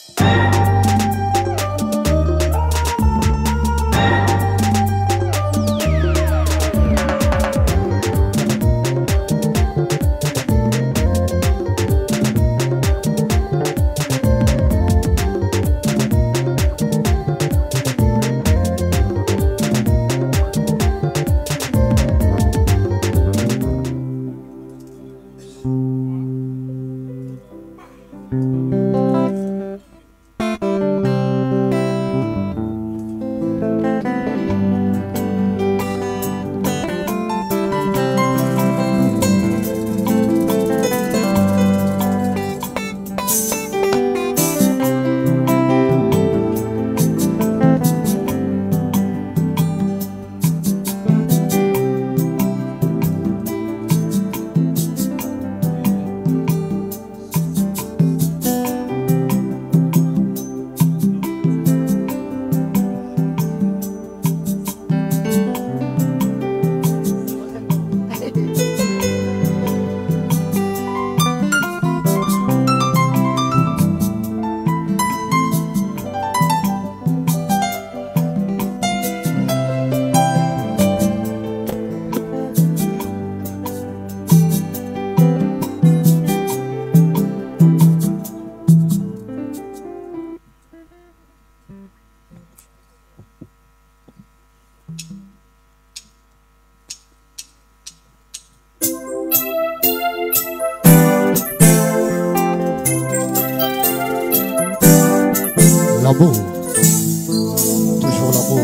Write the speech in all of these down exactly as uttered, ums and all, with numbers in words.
L'amour, toujours l'amour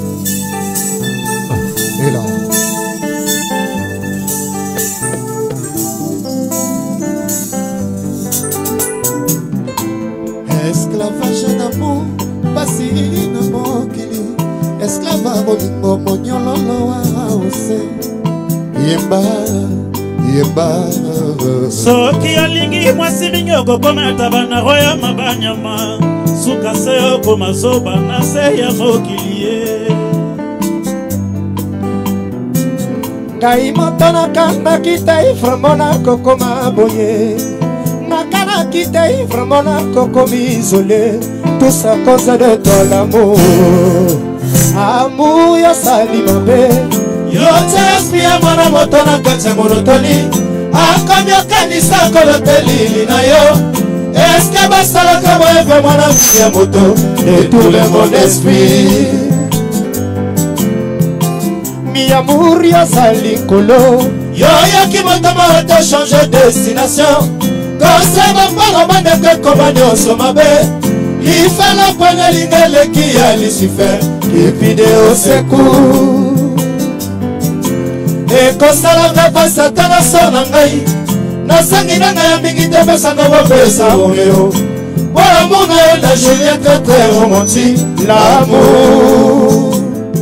est là. Esclavage d'amour, basine mokili. Esclava bolingo monyololo aose. Yemba, yemba. Soki alingi mwasi minyoko koma tabana roya mabanyama. Suka seo koma soba na se ya mokiliye. Ngai motona kanda kita iframona kokoma boye. Nakana kita iframona kokomi isolé. Tout ça cause de ton amour. Amour yo sali mabe. Yo te espia mwana motona kata monotoni. Akamyo kanisa koloteli na yo. Est-ce que Bastala Kaboye fait mon ami à moto de tout le monde esprit? Mi amour ya salinkolo. Yo yo qui m'a te changer de destination. Quand c'est ma part on m'a dit que comme on se mabe. Il fait la poignée l'ingele qui a Lucifer. Qui vidéo secours. Et quand ça la va Satan son angai. Nasangi nanga ya mingi te besanga bopesa omeo. Voilà mon aïe la Juliette très romantique. L'amour.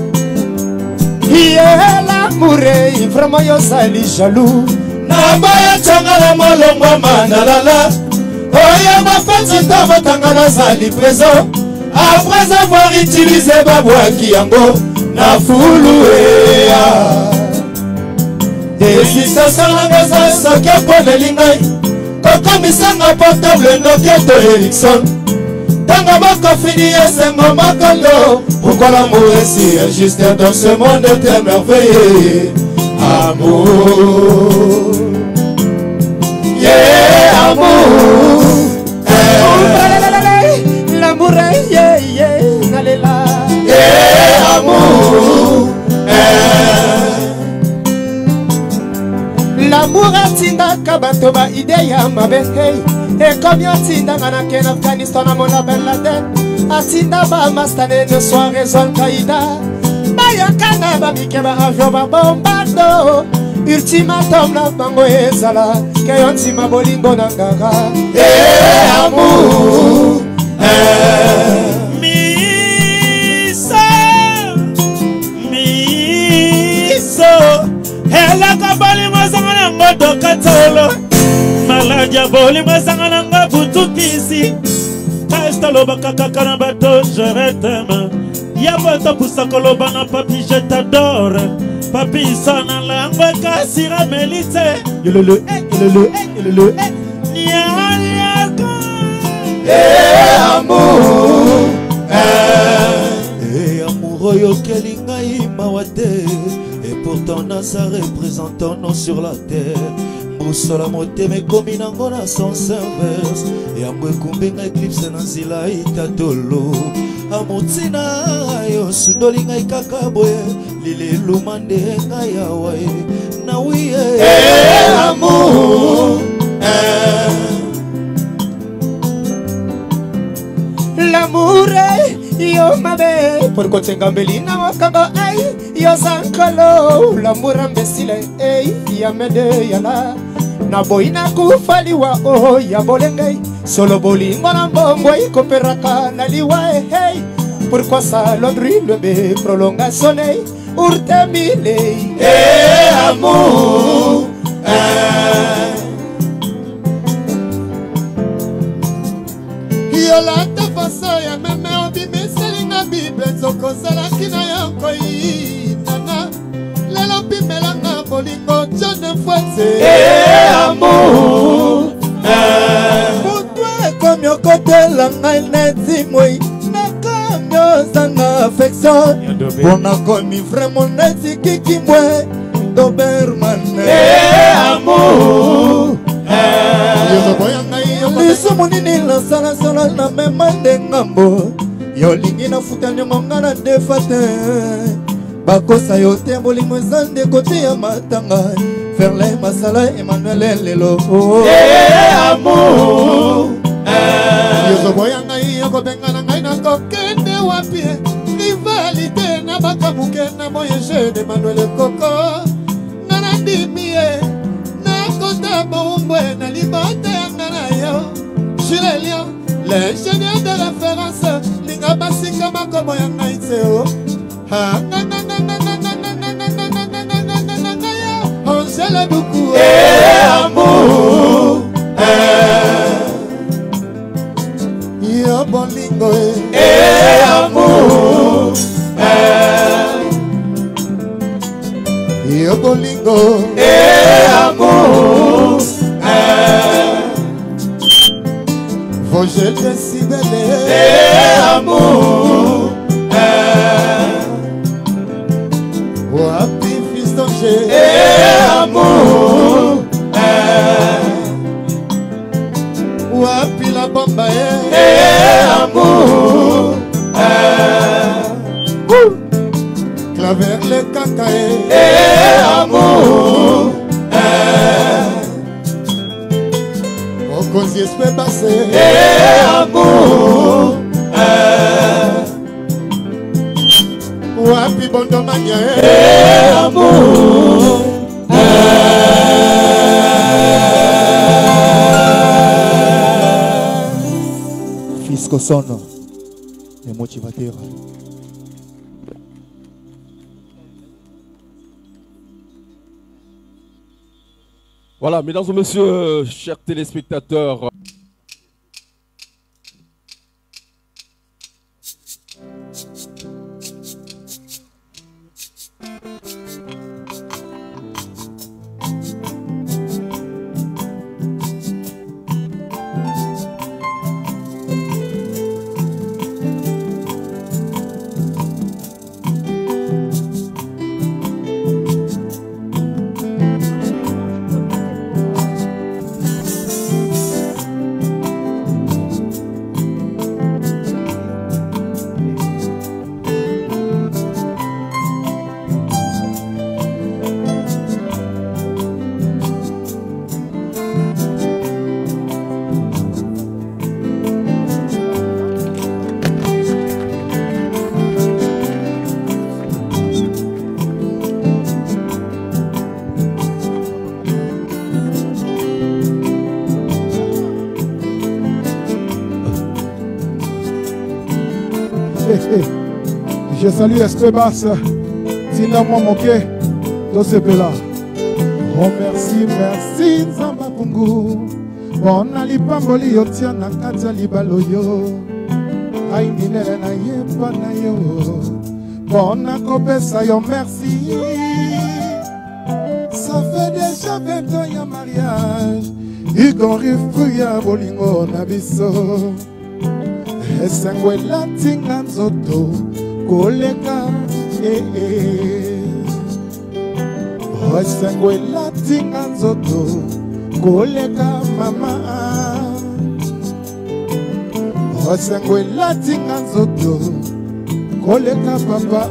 Yeah, l'amour est vraiment yo sali jaloux. Nabaya changa la molongo mandalala. Oya ma fête tava tangana sali présent. Après avoir utilisé babouaki yango na fuluea. Desisa salanga za soke pone lingai. Koko misanga portable Nokia to Ericsson. Tanga bako fini esengo makondo. Pourquoi l'amour est si injuste dans ce monde très merveilleux? Amour. Yeah, amour. Eh. L'amour est yeah, yeah, allez là. Yeah, amour. L'amour atinda kabato ba ideya mabekei. E comme yatinda ngana ken Afghanistan na mona Ben Laden. Atinda ba mastane ne soir raison kaida. Ba yakana ba mikeba avion ba bombado. Ultimatum na bango ezala. Ke yontima bolingo na ngara. Eh amour. Eh. Miso. Miso. Hela kabali mazangana ngodo katolo. Maladia boli mazangana ngabutu kisi. Kaestalo bakaka na bato je t'aime. Yaboto pusakolo bana papi je t'adore. Papi sana langwe kasira melite. Yololo eh yololo eh yololo eh. Nia nia. Eh amour. oyokeli ngai mawa te. Et pourtant nasa représentant non sur la terre. Moussala motema ekomi nango na sens inverse. Yambo ekumbi ngai eclipse na nzela itatolo. Amotina yo sundoli ngai kaka boye. Lileluma nde ngai awa ye. Na oui eh amour eh. L'amour yo mabe por kotenga mbelina wakanga ay yo zankalo l'amour ambesile ay ya mede yala na boina kufaliwa oh ya bolengay solo bolingo na mbongo ikoperaka na liwa hey pourquoi ça l'ondri le be prolonga soleil urte mille eh amour eh. Yolanda faso ya meme obimeseli na bible nzokozalaki na yango inana lelo pimelanga bolingo John Fwetse eh amour eh. Mutu ekomi okotela ngai neti moi nakomi ozanga affection mpona komi vraiment neti kiki mwe Doberman eh amour lisumu nini nasalasala na mema nde ngambo yolingi nafuta ndiongo nga na defa te bakosa yo te bolingo eza nde kote ya matanga Ferle masala Emmanuel lelo amour yozoboya ngai yokobenga na ngai nakokende wapi rivalite na bakamuke na moye je de Emmanuel Koko nga nandimie nakota bombwe na libota yanga na yo Jules Lion, l'ingénieur de référence linga basika makomo ya ngai teo Angela Duku eh amour eh. Yo bolingo eh amour eh. Yo bolingo eh amour eh. Vogel de Sibele eh amour eh. Wapi fiston G eh amour eh. Wapi la bomba eh amour eh. Claver le caca eh amour eh. Okozi espè basse eh amour eh. Wapi bondo mania eh amour eh. Fisco Sono le motivateur. Voilà, mesdames et messieurs, chers téléspectateurs. Je salue Esprit Basse, Tina Momoke, Tosepela. Oh merci, merci, Nzamba Pungu. Bon alipamboli yotia na kata libaloyo. Ay minele na yemba na yo. Bon akopesa yo merci. Ça fait déjà vingt ans ya mariage. Igon rifuya bolingo na biso. Esengwe latinga nzoto koleka eh, eh. Osengo elatinga nzoto koleka mama. Osengo elatinga nzoto koleka papa.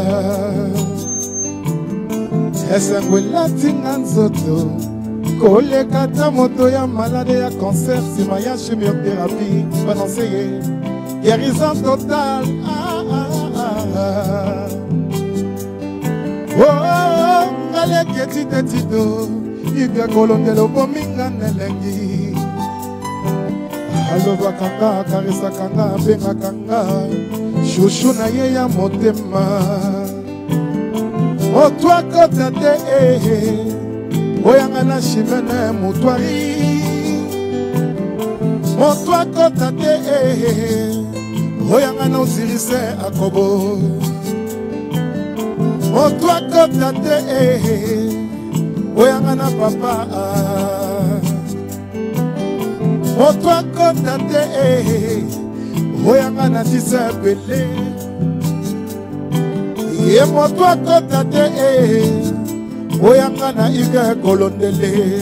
Osengo elatinga nzoto koleka ta moto ya malade ya cancer sima ya chimiothérapie bananseye guérison totale. Ah, ah, ah. Oh, ngaleki etite tito ike kolondela obominga nelengi alobaka nga akarisaka nga abengaka nga shushu na ye ya motema moto akota te oyanga na shimene mutwari moto akota te oyanga na Osirise Akobo moto akota te oyanga na papa moto akota te oyanga na Tisepele ye moto akota te oyanga na Ike Kolondele.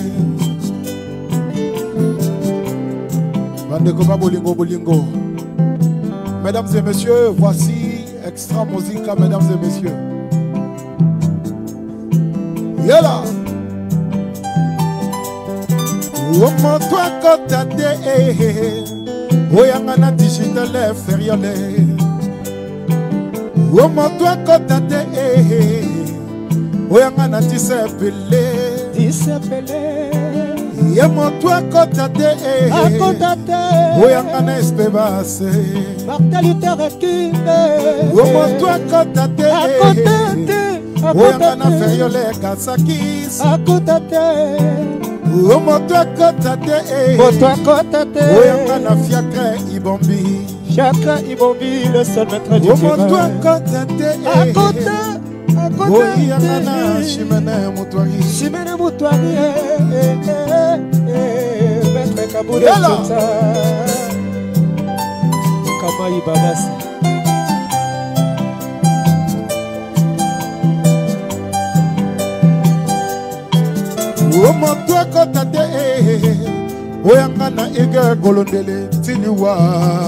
Bandeko ba bolingo bolingo. Mesdames et messieurs, voici Extra Musica, mesdames et messieurs. Yela. Omoto akota te oyanga na digital feriole. Omoto akota te oyanga na Tisepele. Tisepele. Ye moto akota te akota te oyanga na Espebase. Martin Luther King. Ye moto akota te akota te oyanga na Feriole Kasakis. akota te Ye moto akota te moto akota te oyanga na Fiacre Ibombi. Chacun Ibombi, le seul maître du Ye moto akota te akota oyanga na Chimene Mutwari. Chimene Mutwari, maître Kaboulé Chota Kamayi Babasi. Omoto akota te oyanga na Ike Kolondele tiliwa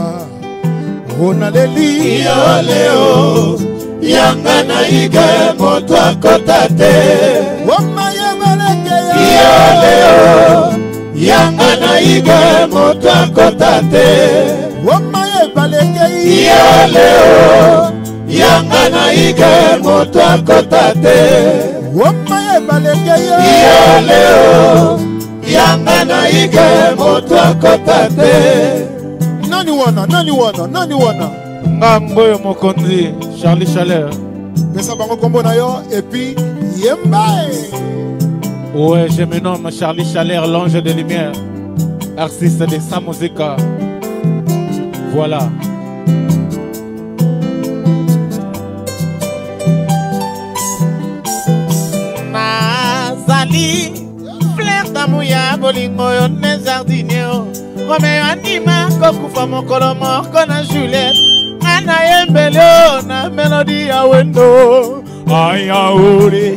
onaleli yo leo yanga na Ike moto akota te omaye baleke yo leo yanga na Ike moto akota te omaye baleke yo leo yanga na Ike moto akota te omaye baleke yo leo yanga na Ike moto akota te. Nani wana nani wana nani wana Ngambo yo mokonzi Charlie Chaleur. pesa bango kombo na yo et puis yemba. Ouais, je me nomme Charlie Chaleur, l'ange de lumière, artiste de sa musique. Voilà. Nazali fleur d'amour ya bolingo yo ne jardinier Romeo anima kokufa mokolo moko na Juliette ana yembele na melodi ya wendo ayaore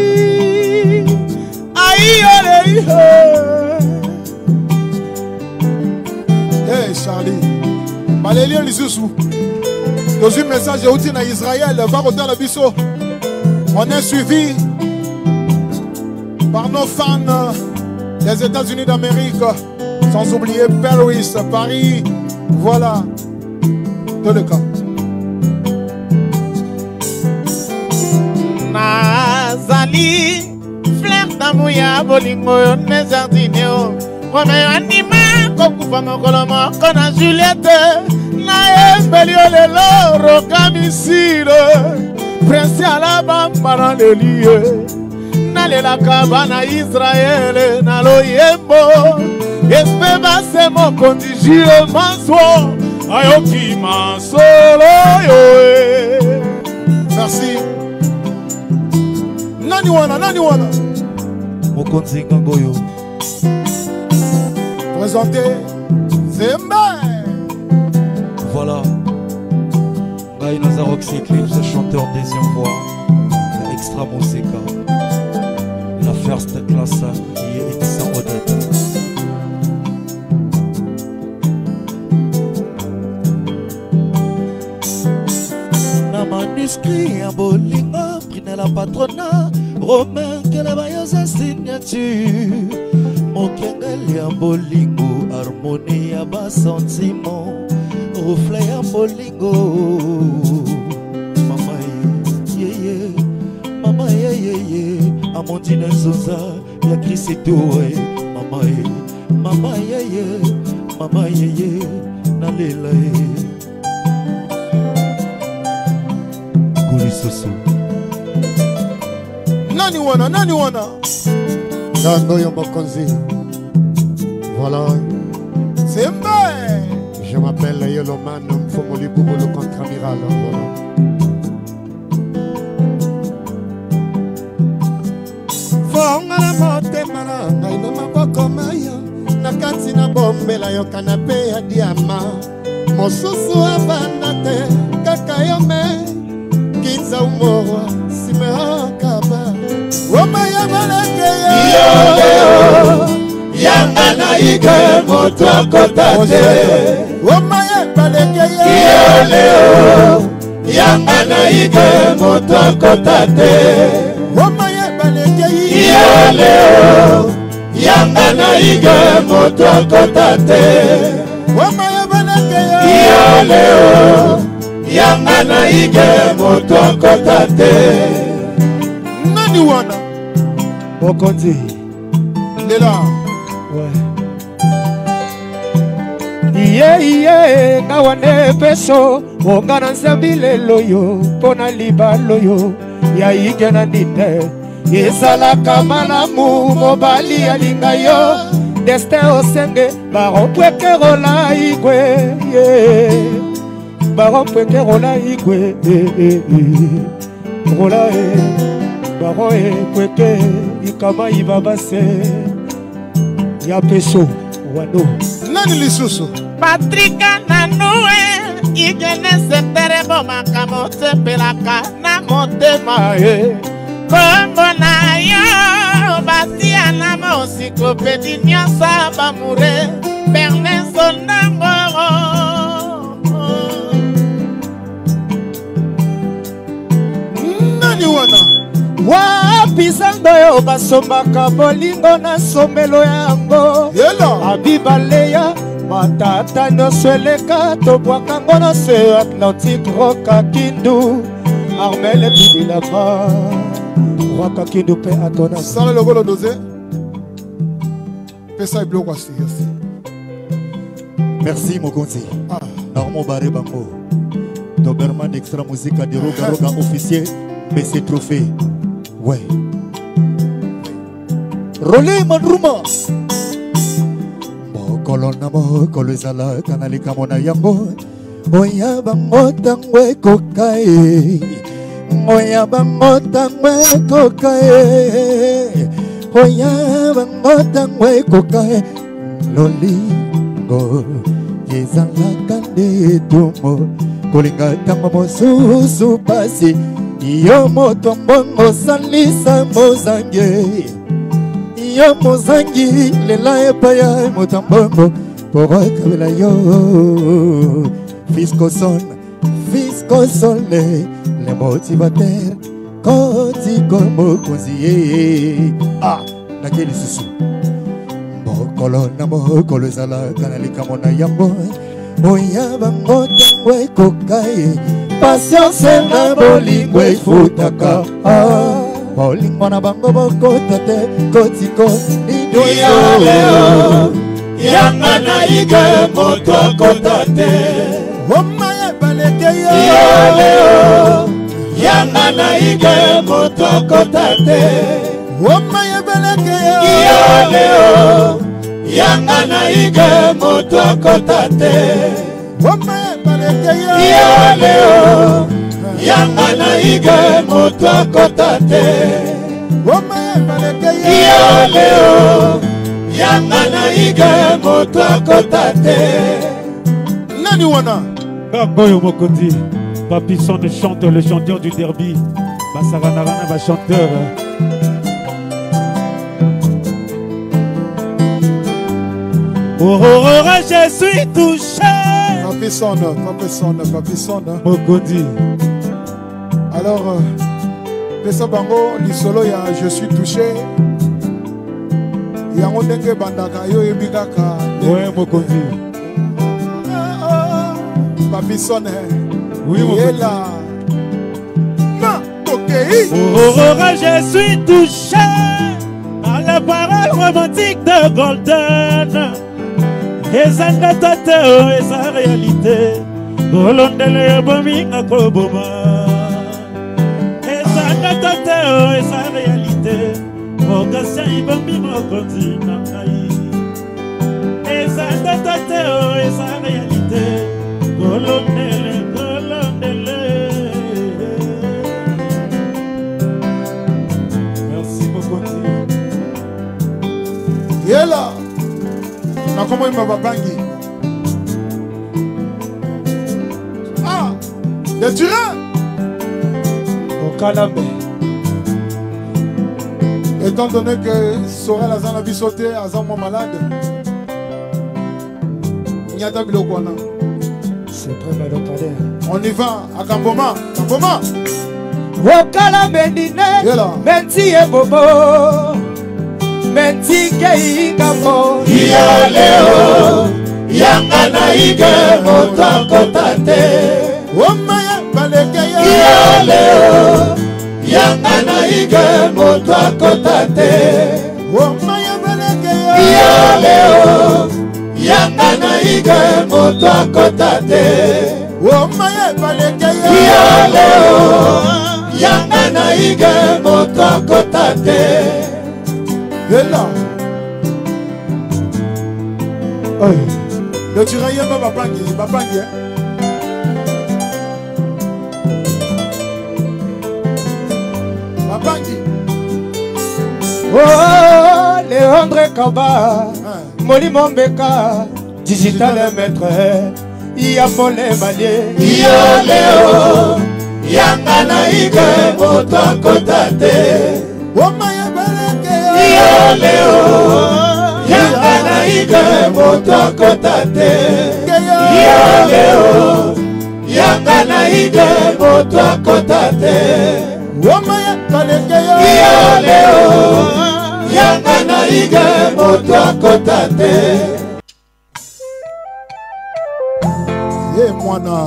ayore. Hey Charlie, balelio lisusu dans un message outi na Israël va roter la biso. On est suivi par nos fans des États-Unis d'Amérique, sans oublier Paris, Paris, voilà, tout le cas. Nazali fleur d'amour ya bolingo yo ne jardinier Romeo anima kokufa mokolo moko na Juliette na yembeli yo lelo roka misile prince alabamba na lelie nalelaka bana Israele na loyembo Espebase mokonzi Jules Manso ayoki masolo yo. Merci. Nani wana nani wana mokonzi ngangoyo présenté Zemba. Voilà. Ngai Naza Roxy Eclipse, chanteur des voix, extra musica, la first class qui est sans odette. Na manuscrit à Bolinga, prine la patrona, Romain que la bailleuse signature. Mokengeli ya bolingo, harmonie ya bas sentiment, reflet ya bolingo. Mama ye ye, mama ye ye ye, Amandine Zoza, ya Christoué. Mama ye, mama ye ye, mama ye ye, nalela ye. Goli Soso. Nani wana, nani wana. Dango Yombokonzi. Voilà. C'est vrai. Je m'appelle Yoloman Mfomoli Boubou, le contre-amiral. Voilà. Fonga la mote mala, naina maboko maya. Nakati na bombe la yo kanape ya diama. Mosusu abandate, kaka yome. Kinza umorwa, simeha kaba. Wamaya malake ya leo. Yanga na ike moto akotate. Wamaya malake ya leo. Yanga na ike moto akotate. Wamaya malake ya leo. Yanga na ike moto akotate. Wamaya malake ya leo. Yanga na ike moto akotate. Nani wana? Bokonzi. Lela. Ouais. Iye iye ngawane peso ongana nzambile loyo pona libalo yo ya igena nite ezalaka malamu mobali alinga yo destin osenge barompweke rola igwe yeah. Barompweke rola igwe eh, eh, eh. Rola eh. Baro e kweke ikama ibabase ya peso wano. Nani lisusu? Patrika nanue igene sepere boma kamote pelaka na motema e. Kombo na yo basi anama encyclopédie nyasa bamure Berne Sondango. Nani wana? Wapi zando yo basomaka bolingo na somelo yango. Yela. Abibaleya matata nyonso eleka tobwaka ngo na se Atlantique roka kindu Armel ebibilama roka kindu mpe atona Sala logolo doze. Pesa ibloko asi. Merci Mokonzi. Ah. Normand Baré Bango. Doberman extra musique de Roga Roga officier. Mais c'est trophée. Ouais. Rolé Mandruma. Mokolona mokolo ezala kanalika mona yango. Oya bango tangwe kokae. Oya bango tangwe kokae. Oya bango tangwe kokae. Lolingo ezala kande tumo. Kolinga tango mosusu pasi. Yo moto mbongo salisa mozange. Yo mozangi lela epaya moto mbongo pora kabela yo. Fisco son, fisco son le le motivateur koti como konziye. Ah, nakeli susu. Mokolo na mokolo zala kanalika mona yambo. Oya bango tangwe kokae. Patience na bolingo efutaka. Bolingo na bango bokota te kotiko nido ya leo. Yanga na ike moto akota te. Wamaya baleke ya leo. Yanga na ike moto akota te. Wamaya baleke ya leo. Yanga na ike moto akota te. Wamaya baleke ya leo. Yanga na ike moto akota te. Wamaya baleke ya leo. Yanga na ike moto akota te. Nani wana? Kagoyo Mokonzi. Papi Son chante, le chanteur du derby. Basaranarana, ma chanteur. Oh, oh, oh, je suis touché. Papi Son, Papi Son, Papi Son. Mokondi. Alors, Pesa Bango, Lisolo, ya je suis touché. Yango ndenge bandaka yo ebikaka. Ouais, Mokondi. Papi Son. Oui, Mokondi. Oh, oh, oh, je suis touché par les paroles romantiques de Golden. Et ça n'a pas et sa réalité. Golondele bominga koboma. Et ça n'a pas et sa réalité. Occasion ibombi mokondi nakai. Et ça n'a pas et sa réalité. Golondele, golondele. Yela nakomo ima babangi. Ah, de Turin au Calambe. Étant donné que Sorel Azan a vu sauter, Azan mon malade, Nyata Bilokwana. C'est très mal au On y va à Kamboma. Kamboma au Calambe dîner. Menti et bobo. Menti kei kamo Iya leo Yanga na ige moto kotate Womaya baleke ya Iya leo Yanga na ige moto kotate Womaya baleke ya Iya leo Yanga na ige moto kotate Womaya baleke ya Iya leo Yanga na ige moto kotate Là. Le tiraillé va babangi, babangi. Babangi. Oh, Léandre Kaba, Molimo Mbeka, digital maître, Ia Pole Malier, Ia Léo, Yanga na ige moto kotate. Womaya baleke Ia leo Yanga na ige moto kotate. Ia leo Yanga na ige moto kotate. Womaya baleke Ia leo Yanga na ige moto kotate. Ye mwana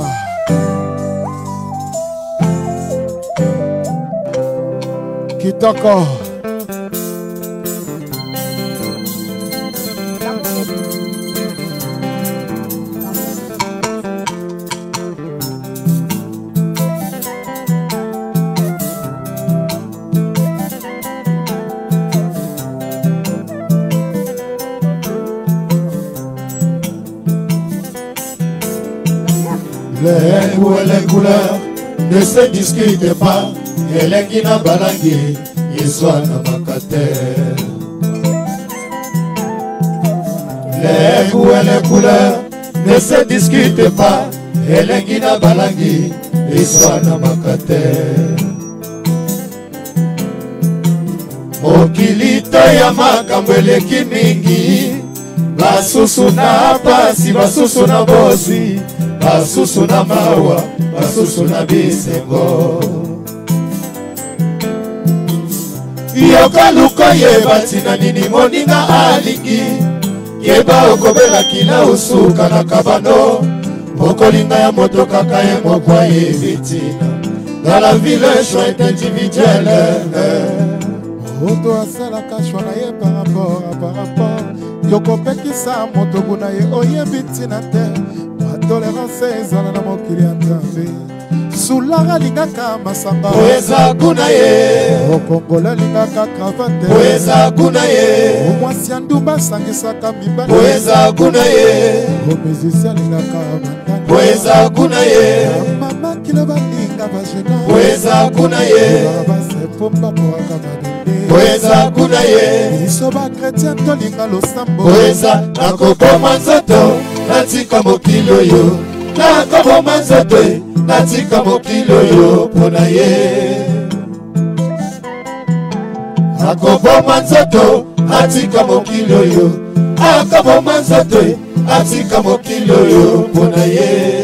Kitoko Les goûts et les couleurs ne se discutent pas. Elengi na balangi Yeswa na makate. Les goûts et les couleurs ne se discutent pas. Elengi na balangi Yeswa na makate. Mokili to ya makambo eleki mingi. Basusu na pasi, basusu na bosi, basusu na mawa, basusu na bisengo. Yoka luko yeba tina nini moninga alingi. Yeba okobela kila usuka na kabano. Mokolinga ya moto kaka ye mokwa yebitina. Dans la ville choix est individuelle. Oto asala kashwa na ye par rapport à par rapport. Yoko pekisa moto guna ye oyebitina te. Ma tolérance ezala na mokili ya Nzambe. Sulara lingaka masanga Oeza kuna ye Okongola lingaka cravate Oeza kuna ye Omwasi ya ndumba sangisaka mibale Oeza kuna ye Omizisia lingaka mandani Oeza kuna ye Mama kilo balinga bajena Oeza kuna ye Basepomba poaka madende Oeza kuna ye Iso ba chrétien tolinga losambo Oeza nakokoma nzoto Natika mokilo yo Nakokoma nzoto natika mokili oyo mpona ye akoboma nzoto atika mokili oyo akoboma nzoto atika mokili oyo mpona ye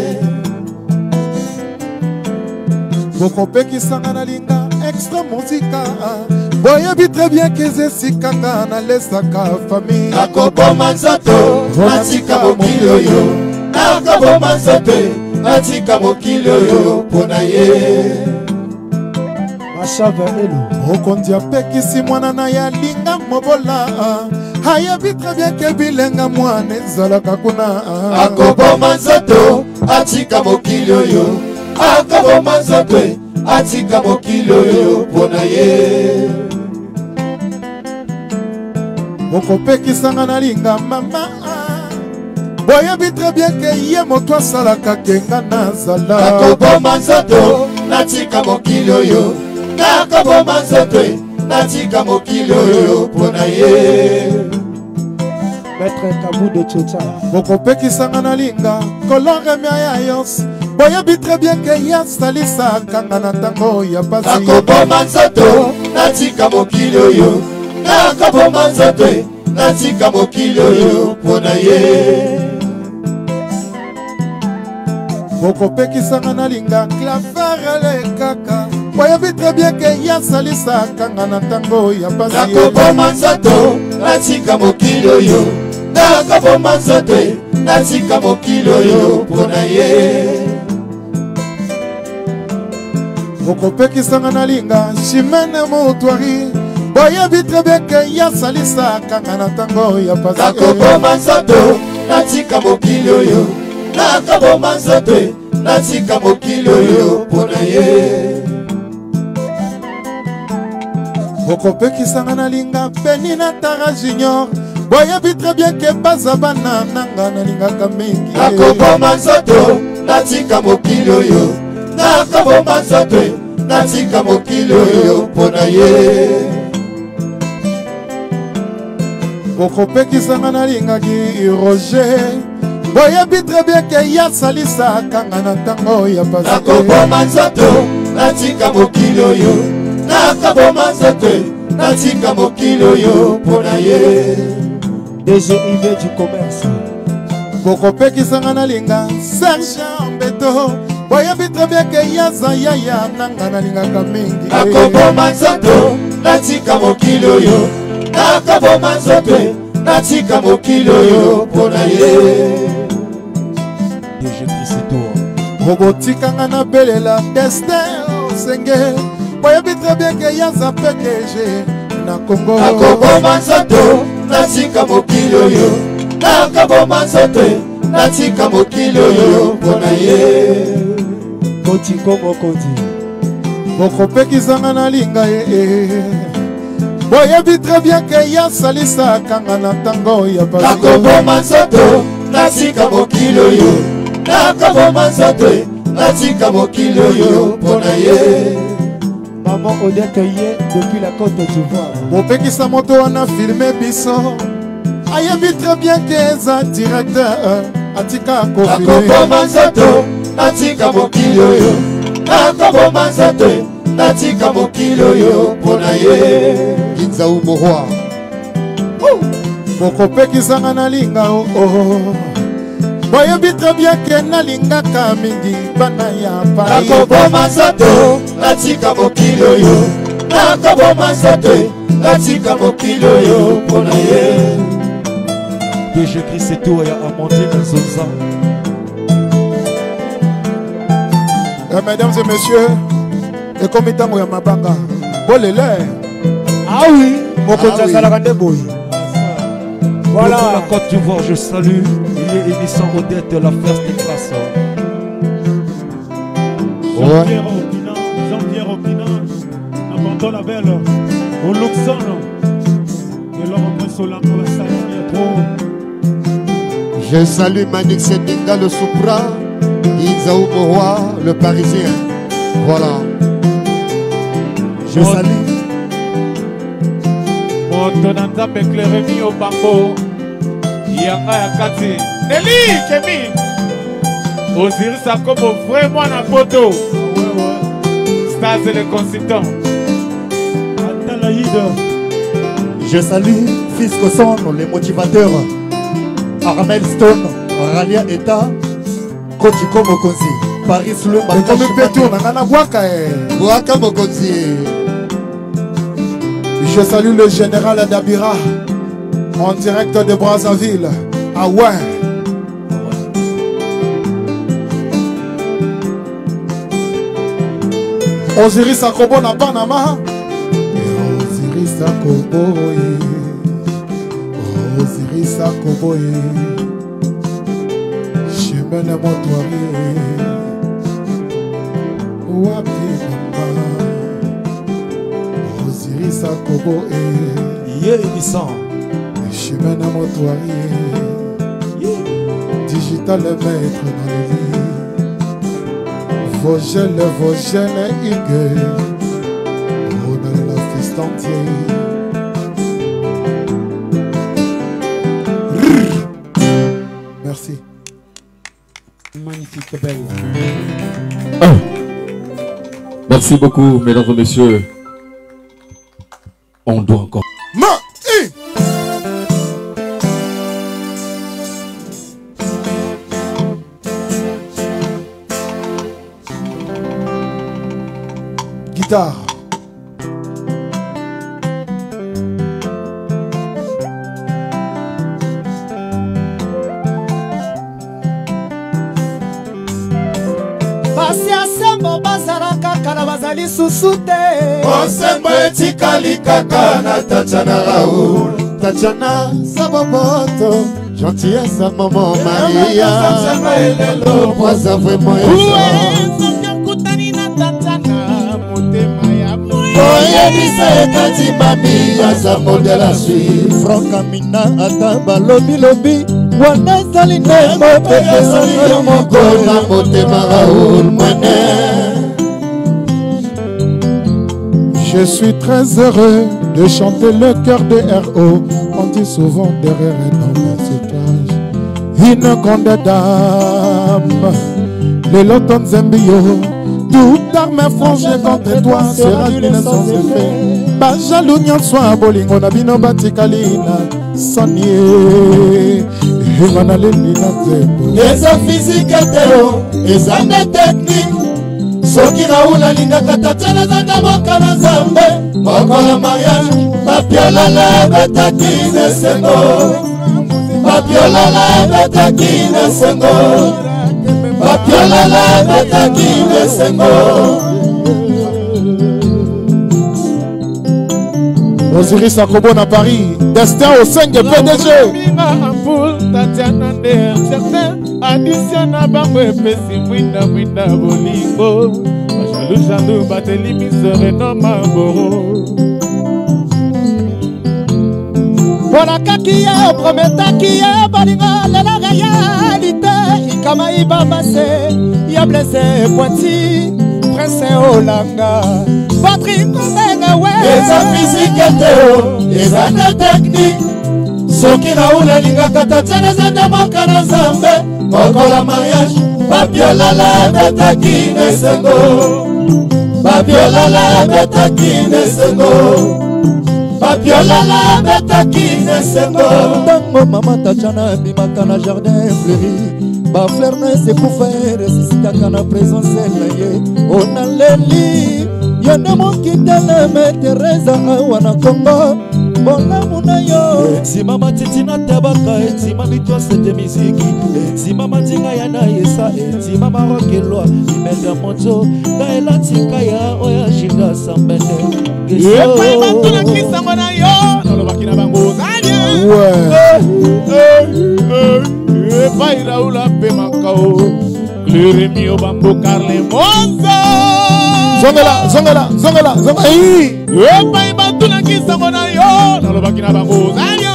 bokopekisanga na linga extra muzika boyebi très bien keze sikanga na lesaka famille akoboma nzoto atika mokili oyo akoboma nzoto atika mokili oyo mpona ye mashava elo okonzi apekisi mwana na ya linga mobola ayebi très bien ke bilenga mwana ezalaka kuna akoboma nzoto atika mokili oyo akoboma nzoto atika mokili oyo mpona ye okopekisanga na linga mama boyebi très bien ke ye moto asalaka kenga nazala akoboma nzoto natika mokili oyo akoboma nzoto natika mokili oyo mpona ye maître Kabou de Tchotcha okopekisanga na linga koloremia ya yos boyebi très bien ke ye asalisakanga na ntango ya pasi akoboma nzoto natika mokili oyo akoboma nzoto natika mokili oyo mpona ye okopekisanga na linga claverele kaka boyebi très bien ke ye asalisakanga na ntango ya pasi akoboma nzoto natika mokili oyo akoboma nzoto natika mokili oyo mpona ye okopekisanga na linga chimene moutwari boyebi très bien ke ye asalisakanga na ntango ya pasi akoboma nzoto natika mokili oyo akoboma nzoto natika mokili oyo mpona ye okopekisanga na linga peni na tara junior boyebi très bien ke baza bana nanga nalingaka mingi akoboma nzoto natika mokili oyo akoboma nzoto natika mokili oyo mpona ye okopekisanga na lingaki roger boyebi très bien ke ye asalisakanga na ntango ya pasi akoboma nzoto natika mokili oyo akoboma nzoto natika mokili oyo mpona ye D G I V du commerce bokopekisanga na linga serge mbeto boyebi très bien ke ye aza yaya nanga nalingaka mingi akoboma nzoto natika mokili oyo akoboma nzoto natika mokili oyo mpona ye D G Christour okotikanga na belela destin osenge boyebi très bien ke ye aza P D G na Congo akoboma nzoto natika mokili oyo akoboma nzoto natika mokili oyo mpona ye kotingo mokonzi okopekisanga na linga ye boyebi très bien ke ye asalisakanga na ntango ya pasi akoboma nzoto natika mokili oyo akoboma nzoto natika mokili oyo mpona ye maman Odette ye depuis la Côte d'Ivoire bopekisa moto wana filme biso ayebi très bien ke eza directeur atika akoboma nzoto natika mokili oyo akoboma nzoto natika mokili oyo mpona ye Kinzau Moroi bokopekisanga na linga o boyebi très bien ke nalingaka mingi bana ya Paris akoboma nzoto natika mokili oyo akoboma nzoto natika mokili oyo mpona ye D G Christour ya Amandine Zoza. Mesdames et messieurs, et comme itango ya mabanga bolele ah oui mokonzi azalaka nde boye Voilà. Pour la Côte d'Ivoire, je salue. Il est émission Odette de la First Class. Jean-Pierre Opina, Jean-Pierre Opina, Nabanto la belle, au Luxon, et l'homme après Solan pour la salle, je salue Manik Setinga le Soupra, Inzaou Moroi, le Parisien. Voilà. Je Mon... salue. Montonanda Bekleremi au Bambo, Yanga Yakati, Nelly Kemi. Osiris Akobo, vraiment la photo. Stars et les consultants. Je salue Fisco Son, les motivateurs. Armel Stone, Ralia Eta, Kochiko Mokonzi, Paris Lumba. Comme Pétour, Nana Waka. Waka Mokonzi. Je salue le général Adabira, en direct de Brazzaville. Ah ouais. Osiris Akobo na Panama. Osiris Akobo. Osiris Akobo. Chemin de Montoiri. Wapi mama. Osiris Akobo. Yé Nissan. Chemin de Montoiri. Digital maître dans les vies. Vogel, Vogel, Hugues, Ronald la fils entier. Merci. Magnifique, belle. Ah. Merci beaucoup, mesdames et messieurs. On doit encore. Ma guitare. Pasi asembo bazalaka kala bazali susu te. Osembo etikali kaka na Tatiana Raoul. Tatiana Saboboto, gentillesse à maman Maria. Poisa vraiment oyebisa ekati mami aza modèle à suivre. Frankamina ata balobi lobi wana ezali nde mopepeyo mokona motema Raoul Mwene. Je suis très heureux de chanter le cœur de R O. On dit souvent derrière un homme cage une grande dame. Les lotons zembio. Toute arme forgée contre toi sera une sans effet. Bajalou nyonso bolingo na bino batikalina sanie. Evana lelina nzembo. Eza physique teo, eza ne technique. Soki Raoul alingaka Tatiana zanda moka na Nzambe. Mokola mariage, bapiolala betaki nesengo. Bapiolala betaki nesengo. Bapiolala betaki nesengo. Osiris Akobo na Paris, destin au cinq P D G. Tatiana nde certain addition na bango epesi mwinda mwinda bolingo. Bajalu jalu bateli misore no maboro. Bolakaki ye oprometaki ye bolingo lelo réalité. Ikama ibambase ya blessé Poiti Prince Olanga Patrick Komenga we. Eza physique teo, eza ne technique. Soki Raoul alingaka Tatiana zanda moka na Nzambe. Mokola mariage, bapiolala betaki nesengo. Bapiolala betaki nesengo. Bapiolala betaki nesengo. Tango mama Tatiana bimaka na jardin fleuri. Ba fleur ne se pouvoir resisitaka na présence na ye. Ona leli yone mokitana me Teresa awana Congo. Bolamu na yo Etima matiti na tabaka, etima mitwa sete miziki, etima mandinga ya na yesa, etima marokelwa, imelda moto, kaela tika ya oya shinga sambende. Yepa ibantu na kisa mwana yo, nolo bakina bango zanye. Yepa iraula pe makao, kliri mio bambo karle monza. Zongela, zongela, zongela, zongela. Yepa ibantu na kisa mwana yo, nolo bakina bango zanye.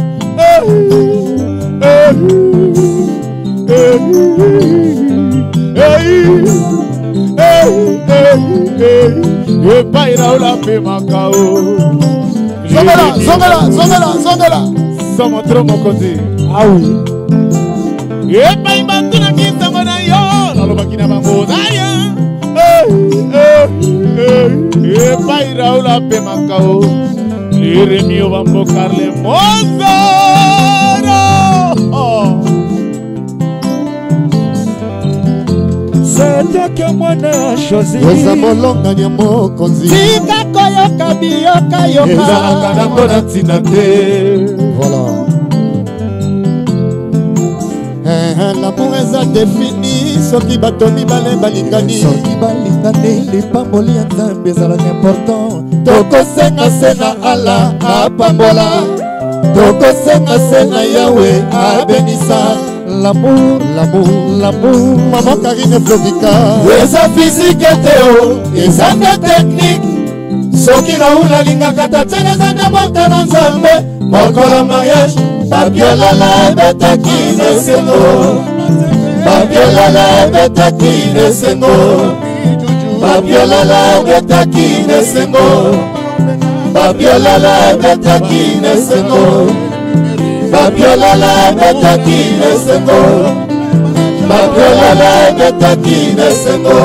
Yepa iraula pe makao. Zongela, zongela, zongela, zongela. Somos tromo kozi. Ah oui. Yepa ibantu na kisa mwana yo. ozaya epai Raoul ape makao liremi obambo Carle Mozoro c'est toi que moi n'a choisi oza molonga nya mokonzi tika koyoka biyoka yoka ezalaka nango na ntina te voilà. L'amour eza défini soki bato mibale balingani soki balingani lipamboli ya nzambe ezalaka important tokosenga se na ala apambola tokosenga se na yawe abenisa l'amour l'amour l'amour mama Karine Florika eza physique te o eza nde technique soki Raoul alingaka tatene eza nde mota na nzambe mokolo mariage babiolala ebetaki nesengo babiolala ebetaki nesengo babiolala ebetaki nesengo babiolala ebetaki nesengo babiolala ebetaki nesengo babiolala ebetaki nesengo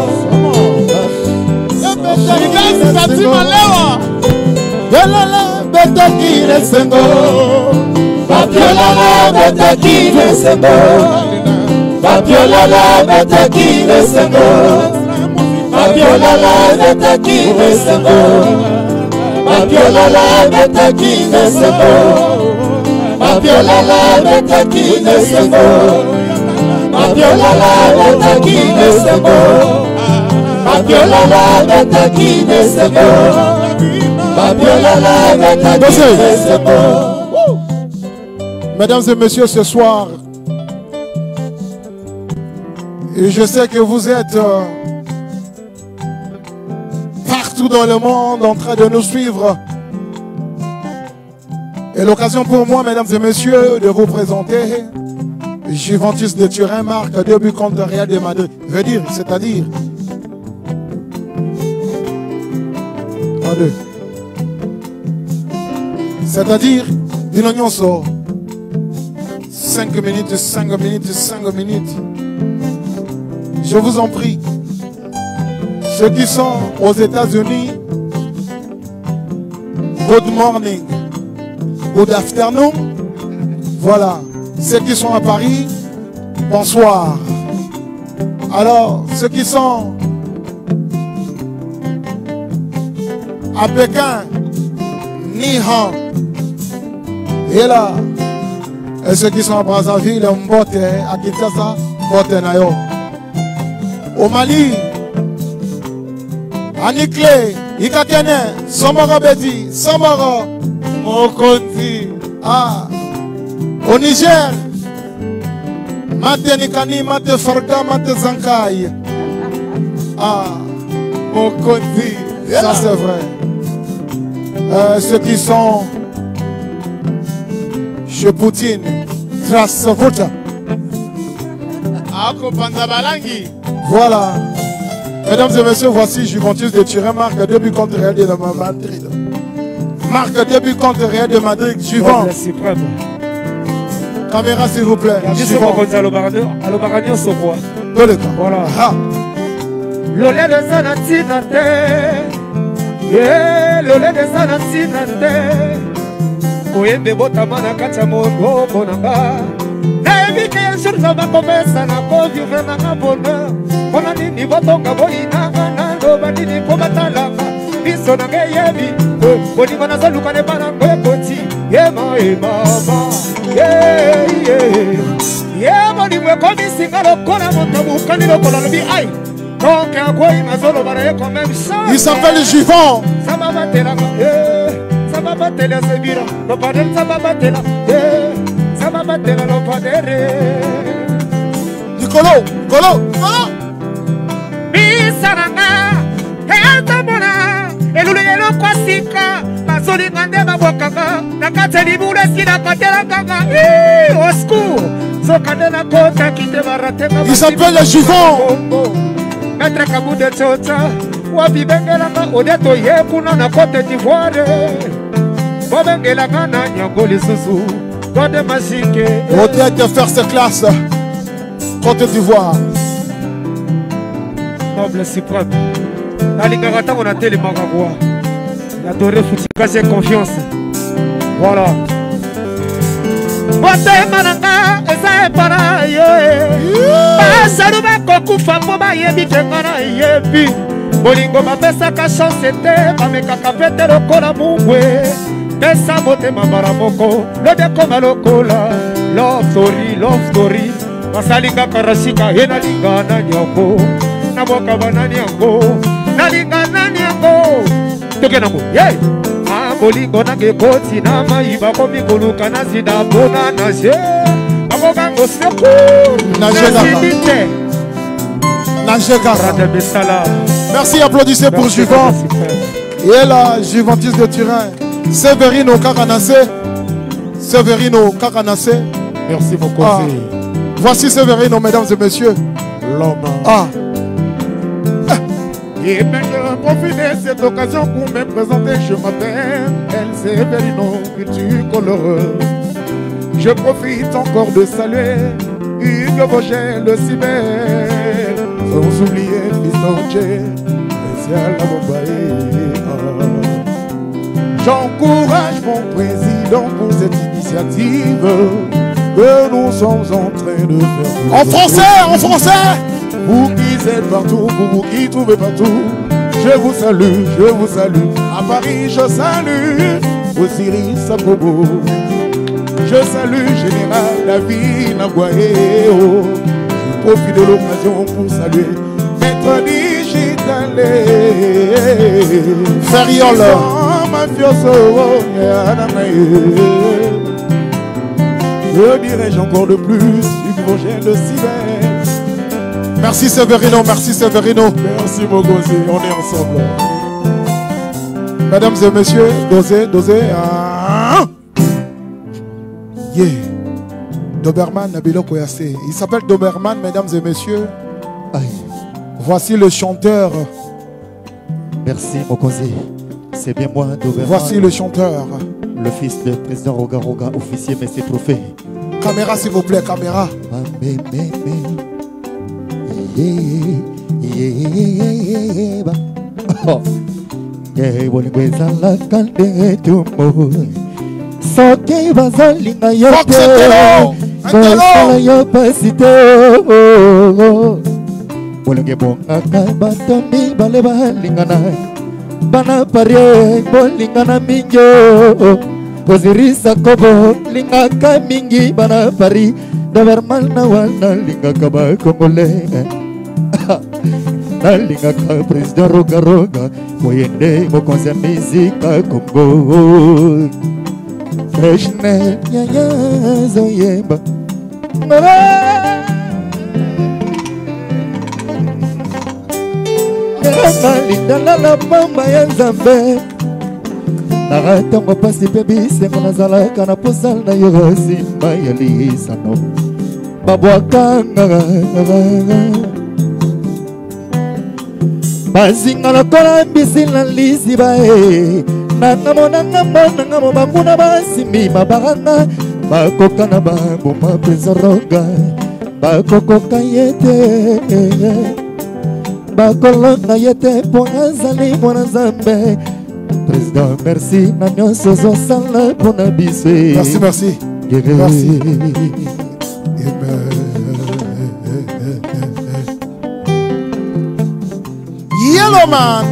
babiolala ebetaki nesengo babiolala betaki nesengo babiolala betaki nesengo babiolala betaki nesengo babiolala betaki nesengo babiolala betaki nesengo babiolala betaki nesengo babiolala betaki nesengo babiolala betaki nesengo. Mesdames et messieurs, ce soir, et je sais que vous êtes euh, partout dans le monde en train de nous suivre. Et l'occasion pour moi, mesdames et messieurs, de vous présenter Juventus de Turin, marque deux buts contre Real de Madrid. Veut dire, c'est-à-dire... Un, deux. C'est-à-dire, une oignon sort. cinq minutes, cinq minutes, cinq minutes. Je vous en prie. Ceux qui sont aux États-Unis, good morning, good afternoon. Voilà. Ceux qui sont à Paris, bonsoir. Alors, ceux qui sont à Pékin, ni hao. Et là, et ceux qui sont à Brazzaville, Mbote, à Kinshasa, Mbote Nayo. Au Mali, à Nikle, Ikakene, Somoro Bedi, Somoro, Mokonzi. Ah, au Niger, Mate Nikani, Mate Farga, Mate Zankai. Ah, Mokonzi. Ça c'est vrai. Euh, ceux qui sont chez Poutine, trace Vota. Voilà. Mesdames et messieurs, voici Juventus de Turin, marque deux buts contre Real de Madrid. Marque deux buts contre Real de Madrid. Suivant. Caméra s'il vous plaît. Suivant. Voilà. Ah. Lolé de Zanatinate, yeah, lolé de Zanatinate. Oyembe botamana kacha mondo bonanga. Naebi ke yashur zaba komesa na kovi vena na bonheur. Kona nini botonga boina na loba nini kobatalaka. Biso na geyebi, boni mana zaluka ne bana kwekoti. Yema mama, yeah yeah. Yeah boni mwe komisi ngalo kona moto bukani lo kona lobi ai. Il s'appelle Jivon. Nicolo, Colo, Colo. Il s'appelle Jivon. Maître Kabou de Tchota, Wabi Bengelaka, Odeto Yekuna na Côte d'Ivoire. Bobengelaka na Nyangoli Susu, Gode Machike. Odette first class, Côte d'Ivoire. noble suprême. Nalinga ntango na telemaka kwa. Adoré Foutika, j'ai confiance. Voilà. Motema nanga eza epana ye. Basalu bakokufa mpo bayebi ke nga na yebi. Bolingo bapesaka chance te bamekaka pete lokola mungwe. Pesa motema mbala moko lobi ekoma lokola love story, love story. Basalingaka rasika ye nalinga nani yango naboka banani yango nalinga nani yango toke nango ye bolingo nange koti na mayiba komi koluka na zina mpona na je bakokango secours nasidite Nangekara. Merci, applaudissez pour Juvent. Et la Juventus de Turin. Severino Karanase. Severino Karanase. Merci mon Ah. conseil. Voici Severino, mesdames et messieurs. L'homme. Ah. Et bien je profite de cette occasion pour me présenter. Je m'appelle El Severino, multicolore. Je profite encore de saluer Hugues Vogel, le si belle. Sans oublier Fistonche, spécial à Bombaye. J'encourage mon président pour cette initiative que nous sommes en train de faire. En français, en français. Vous qui êtes partout, vous, vous qui trouvez partout, je vous salue, je vous salue. À Paris, je salue Osiris Apobo. Je salue Général David Nabouaé. Je profite de l'occasion pour saluer Maître Digitalé. Ferriol. Mafioso. Que dirais-je encore de plus? Hugues Vogel de cyber. Merci Severino, merci Severino. Merci Mogosé, on est ensemble. Mesdames et messieurs, dosez, dosez. Ah. Yeah. Doberman Nabilo Koyase. Il s'appelle Doberman, mesdames et messieurs. Aïe. Voici le chanteur. Merci Mokosi. C'est bien moi, Doberman. Voici le chanteur. Le fils du président Roga Roga, officier Messie Trophée. Caméra s'il vous plaît, caméra. Ah, mais, mais, mais. Yeah, yeah, yeah, yeah. Oh. Yeah, bolingweza la kande tumo. Soke bazalinga yote. Basala yo pasite. Bolinge bonga kabatombi bale balingana. Bana parie bolingana minjo. Ozirisa kobo linga kamingi bana pari. Doberman na wana linga kaba kongole. Nalinga ka président Roga Roga moyende mo konse mizika Congo Freshnet yaya zoyemba Nalinga la la pamba ya Nzambe Naratango pasi pe bisengo nazalaka na posal na yo simba ya lisano Babwakanga Bazinga lokola mbisi na lisi bae Nanga monanga monanga mobanguna basimbi mabaranga Bakoka na baboma presa roga Bakokoka yete Bakolonga yete po azali mwana Nzambe Président merci na nyonso zosala pona biso. Merci, merci. Merci. Yellow Man.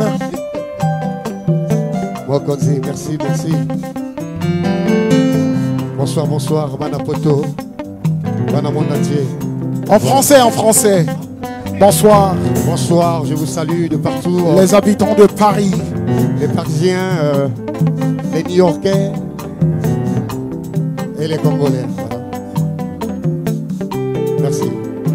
Mokonzi, merci, merci. Bonsoir, bonsoir, Manapoto, Manamonatier. En français, en français. Bonsoir. Bonsoir, je vous salue de partout. Les habitants de Paris. Les Parisiens, euh, les New-Yorkais et les Congolais. Voilà. Merci.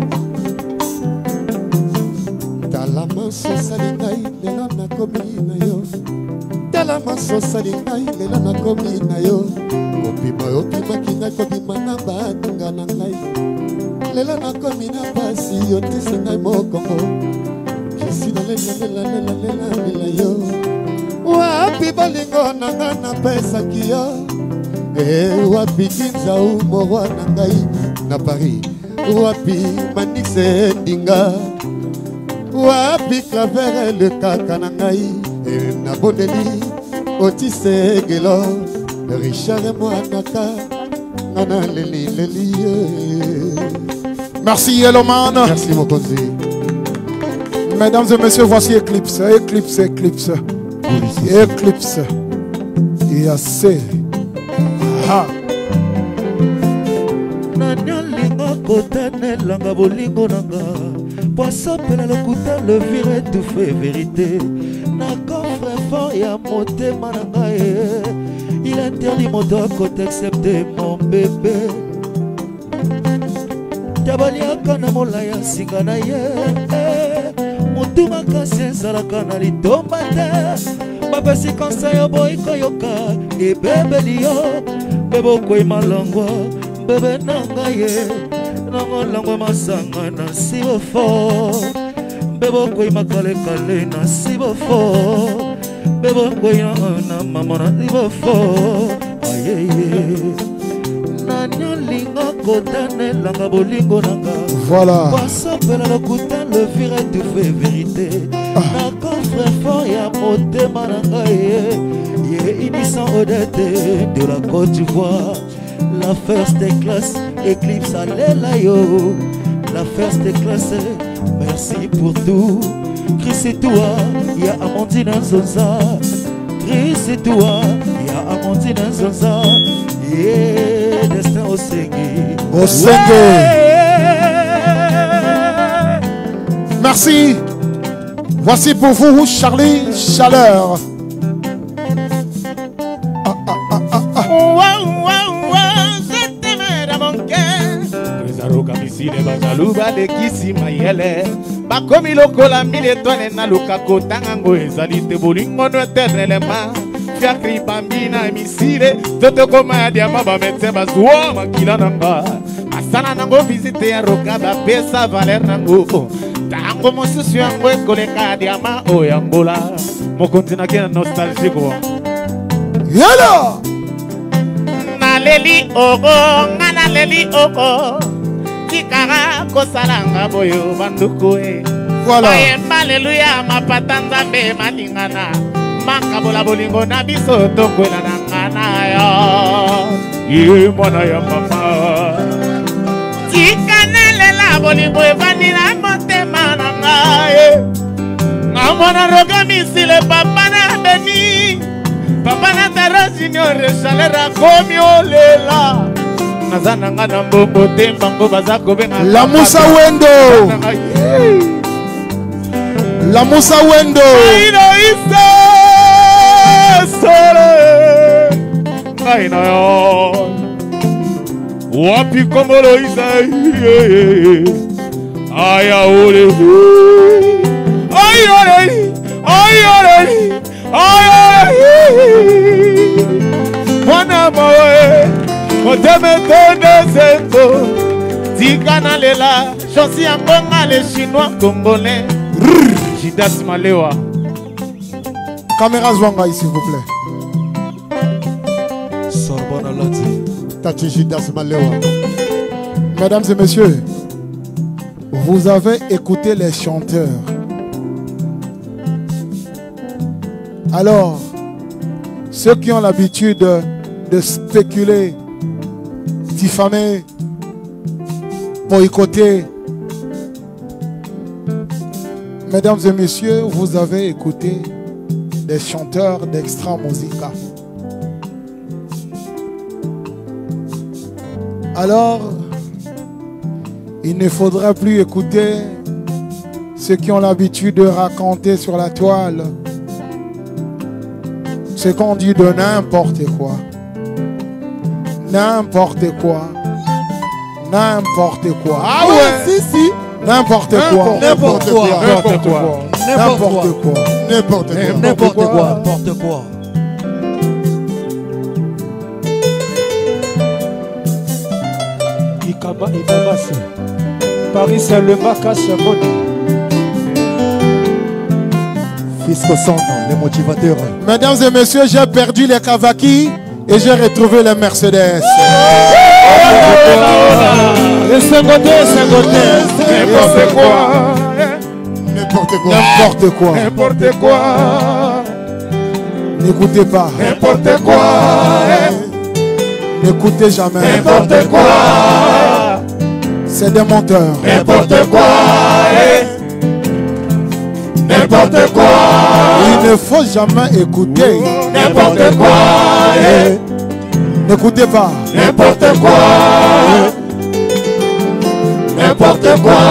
Talamaso salingai lela na komi na yo. Talamaso salingai lela na komi na yo. Kopima yo pima kinga kopima na batunga na ngai. Lela na komi na pasi yo tisengai mokongo. Kisi na lela lela lela lela lela yo. Wapi balingo nanga na pesa kiyo. Eh wapi kinza umorwa na ngai na Paris. Wapi manixe dinga. Wapi Papi Claver le kaka na ngai na bondeli Otise Gelo Richard Mwanaka Nana Leli Leli. Merci Eloman. Merci Mokonzi. Mesdames et messieurs, voici Eclipse, Eclipse, Eclipse, Eclipse. Et assez. Ah. Nanya linga kotane langa bolingo nanga. Poisson pela lokuta le vire tout fait vérité. Na coffre fort ya moté mananga e. Il interdit mon doigt côté excepté mon bébé. Tabaliaka na molaya singa na ye. Mutu makasi ezalaka na litomba te. Bapesi konsa yo boyiko yoka ebebeli yo. Bebe okweyima longwa bebe nanga ye. Nango langwe masanga na sibo fo. Bebe okweyima kale kale na sibo fo. Bebe okweyima na mama na sibo fo. Ayeye Nanya linga kotane langa bolingo nanga. Voilà. Pasopela lokuta le vire tout fait vérité. Na coffre fort ya motema nanga ye. Ye innocent Odette de la Côte d'Ivoire. La first class Eclipse alela yo. La first class merci pour tout. Chris et toi, ya Amandine Nzonza. Chris et toi, ya Amandine Nzonza. Yeah, destin au Sengi. Au Sengi. Merci. Voici pour vous Charlie Chaleur. Ah, ah, ah, ah, ah. Wow, wow, wow, je t'aimais dans mon cœur. Rezaroka misile bazaluba de kisi mayele. Bakomi lokola mille étoiles na luka kotangango ezali te bolingo no éternellement. Fiakri bambina misile toto koma ya diama ba metse bazuo makila nanga. Asana nango visite ya roka ba pesa valer nango. Tango mosusu yango ekoleka diama oyangola. Mokonzi na kena nostalgique. Yala! Naleli ogo, ngana leli ogo. Tikara kosalanga boyo banduko e. Voilà. Oyemba aleluya mapata nzambe malingana. Makabola bolingo na biso tokwela na ngana yo. Ye mwana ya mama. Tikanelela bolingo evandi na motema na ngaye. Ngamona roga misile papa na beni. Papa na taro junior chalera komi olela. Nazana ngana mbombo tembango bazako benga. La Moussa Wendo. La Moussa Wendo. Aino ise sole. Aino yo. Wapi komolo ise. Aya ole. Aya ole. Aya ole. Aya ole. Mwana mawe. Moteme tende zeto. Tika lela. Chansi ambonga les chinois congolais. Jidas Malewa. Caméra Zwanga, s'il vous plaît. Sorbonne Lati. Tati Jidas Malewa. Mesdames et messieurs, vous avez écouté les chanteurs. Alors, ceux qui ont l'habitude de, de spéculer, diffamer, boycotter, mesdames et messieurs, vous avez écouté des chanteurs d'Extra Musica. Alors, il ne faudra plus écouter ceux qui ont l'habitude de raconter sur la toile ce qu'on dit de n'importe quoi. N'importe quoi. N'importe quoi. Ah ouais, si, si. N'importe quoi. N'importe quoi. N'importe quoi. N'importe quoi. N'importe quoi. N'importe quoi. N'importe quoi. Ikaba Ibabasi. Paris c'est le Makas Moni. Fisco Son, les motivateurs. Mesdames et messieurs, j'ai perdu les Kawaki et j'ai retrouvé les Mercedes. Les cinquante, cinquante. N'importe quoi. N'importe quoi. N'importe quoi. N'importe quoi. N'écoutez pas. N'importe quoi. N'écoutez jamais. N'importe quoi. C'est des menteurs. N'importe quoi. N'importe quoi. Il ne faut jamais écouter. N'importe quoi. N'écoutez pas. N'importe quoi. N'importe quoi.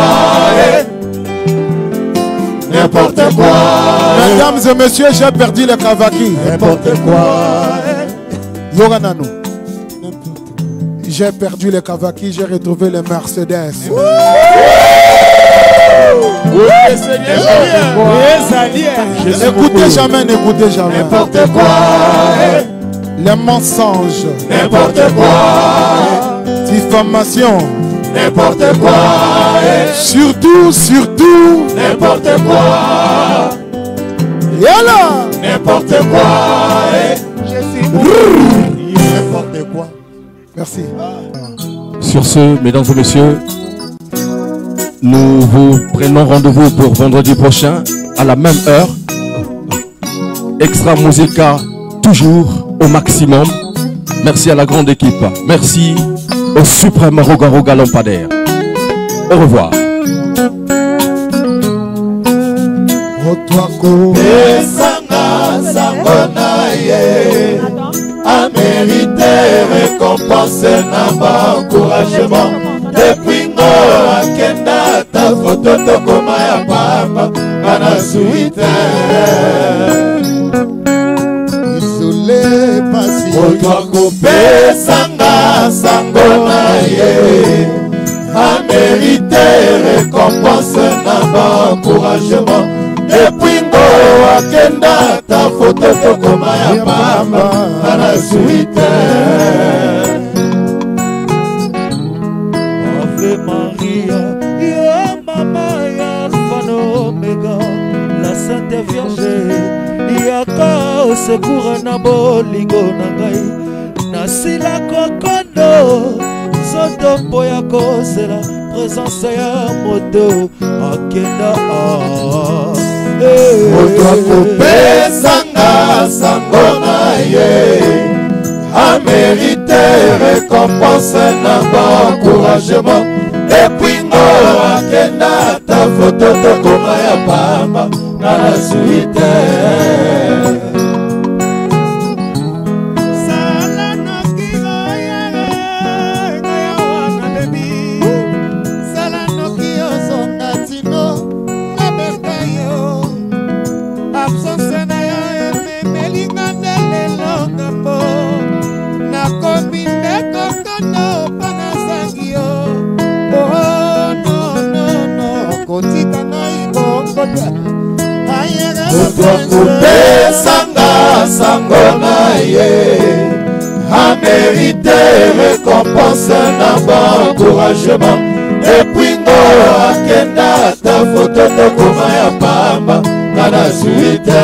N'importe quoi. Mesdames et messieurs, j'ai perdu le Kavaki. N'importe quoi. Yoganano. J'ai perdu le Kavaki, j'ai retrouvé le Mercedes. N'écoutez jamais, n'écoutez jamais. N'importe quoi. Les mensonges. N'importe quoi. Diffamation. N'importe quoi. Surtout, surtout. N'importe quoi. Yala. N'importe quoi. Je suis n'importe quoi. Merci. Sur ce, mesdames et messieurs, nous vous prenons rendez-vous pour vendredi prochain à la même heure. Extra Musica, toujours au maximum. Merci à la grande équipe. Merci au suprême Roga Roga Lampadaire. Au revoir. A mérité récompense na encouragement. Depuis ngo akenda ta photo tokoma ya papa kana suite. Isolé pasi Otwa kopesa nga sango na ye. A mérité récompense na encouragement. Depuis ngo akenda ta photo tokoma ya papa kana suite. Ave Maria, ya mama ya Alpha na Omega, la Sainte Vierge, yaka au secours na bolingo na ngai, nasila kokondo, soto po ya kozela, présence ya moto, akenda a. Otwa kopesa nga sango na ye. A mérité récompense na encouragement. Depuis ngo akenda ta photo tokoma ya pamba na la suite. Otwa kopesa nga sango na ye. A mérité récompense na encouragement. Depuis ngo akenda ta photo tokoma ya pamba na la suite.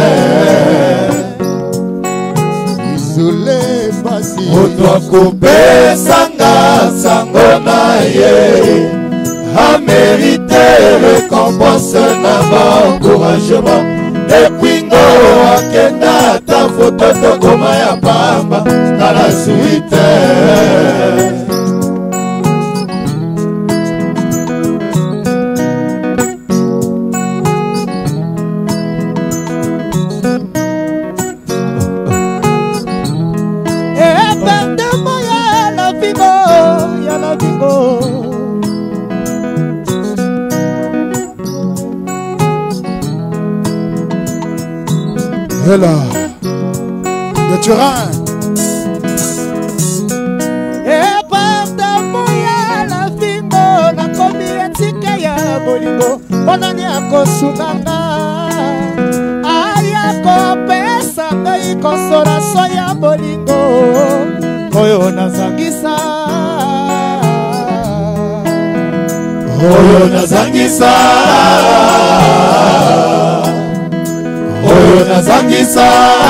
Isolé pasi Otwa kopesa nga sango na ye. A mérité récompense na encouragement. Depuis ngo akenda ta photo tokoma ya pamba na la suite. Eh, pardon-moi, ya la vigo, ya la vigo. Et là, le terrain. Eh, pardon-moi, ya la vigo, na komi etike ya bolingo, monani akosunganga, aya kopesa ngai konsolation ya bolingo, oyo nazangisa. Oyo nazangisa. Oyo nazangisa.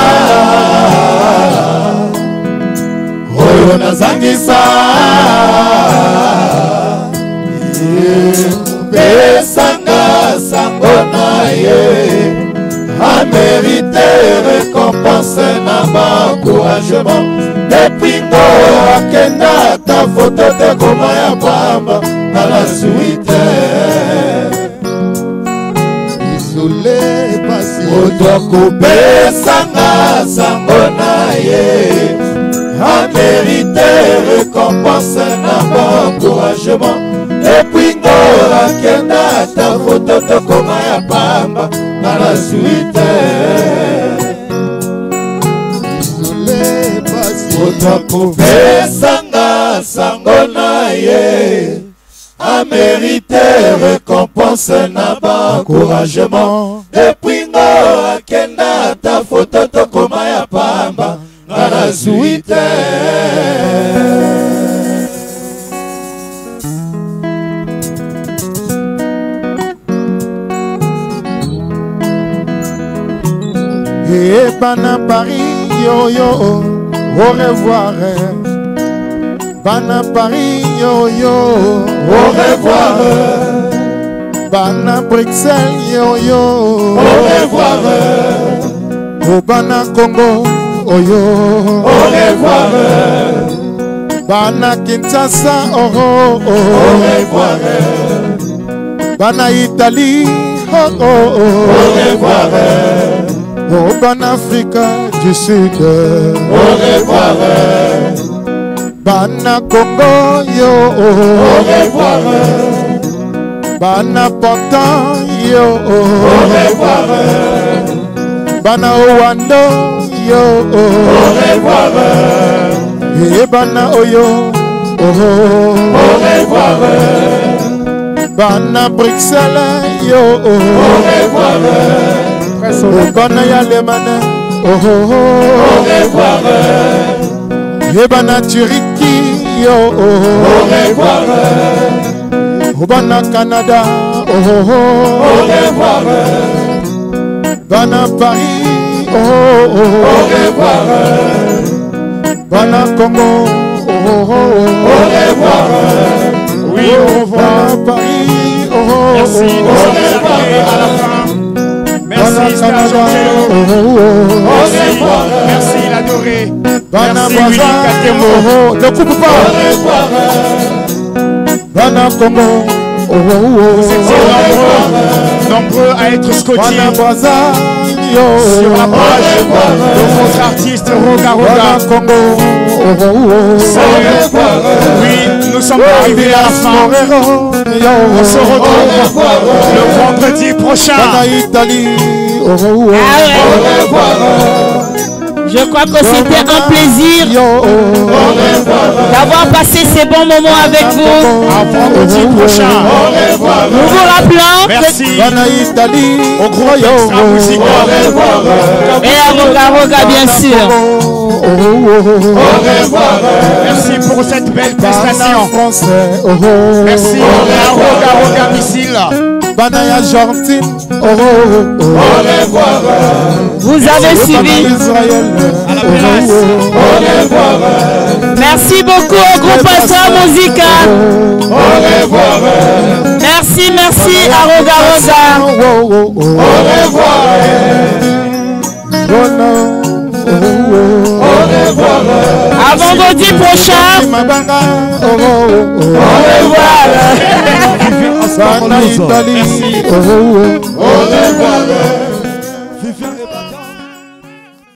Oyo nazangisa. Pesa nga sango na amérité récompense na encouragement. Depuis ngo akenda ta photo te koma ya pamba na la suite. Isolé pasi moto akopesanga sango na ye amérité récompense na encouragement. Depuis ngo akenda ta photo te koma ya pamba na la suite. Moto akopesanga sango na ye amérité récompense na encouragement. Depuis ngo akenda ta photo to koma ya pamba na la suite. Et Bana Paris yo yo au revoir. Bana Paris yo yo au revoir. Bana Bruxelles yo yo au revoir. Au Bana Congo oh yo au revoir. Bana Kinshasa oh oh oh au revoir. Bana Italie oh oh oh au revoir. Oh Bana Afrique du Sud au revoir. Bana Congo yo oh au revoir. Bana Pantan yo oh au revoir. Bana Owando yo oh au revoir. Et Bana Oyo oh au revoir. Bana Bruxelles yo oh au revoir. Oh Bana Yalemane oh oh au revoir. Et Bana Turiki yo oh au revoir. Oh Bana Canada oh oh au revoir. Bana Paris oh oh au revoir. Bana Congo oh oh au revoir. Oui au revoir. Bana Paris oh oh Merci, nous sommes arrivés à la fin. Merci, Star Joker. oh oh Merci, merci l'adoré. Bana Merci, Willy Katemo. oh oh ne coupe pas. Bana Congo oh oh Vous étiez nombreux, nombreux à être scotchés Bana Brazza yo sur la page de votre artiste Roga Roga. Bana Congo oh oh Oui, nous sommes arrivés à la fin. On se retrouve le vendredi prochain. Bana Italie oh oh Je crois que c'était un plaisir d'avoir passé ces bons moments avec vous. À vendredi prochain. Nous vous rappelons Merci au groupe Extra Musique et à Roga Roga bien sûr. Merci pour cette belle prestation. Merci à Roga Roga Missile. Banaya Argentine oh oh oh. Vous avez suivi. À la place. Merci beaucoup au groupe Extra Musica. Merci, merci à Roga Roga. Au revoir. À vendredi prochain. Au revoir. Merci. Au revoir.